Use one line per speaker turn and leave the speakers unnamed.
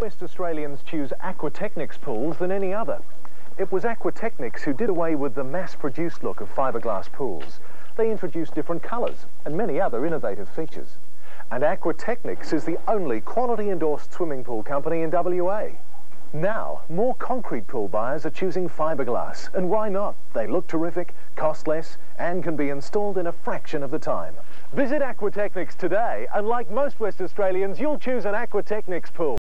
West Australians choose Aquatechnics pools than any other. It was Aquatechnics who did away with the mass-produced look of fiberglass pools. They introduced different colours and many other innovative features. And Aquatechnics is the only quality-endorsed swimming pool company in WA. Now, more concrete pool buyers are choosing fiberglass, and why not? They look terrific, cost less, and can be installed in a fraction of the time. Visit Aquatechnics today, and like most West Australians, you'll choose an Aquatechnics pool.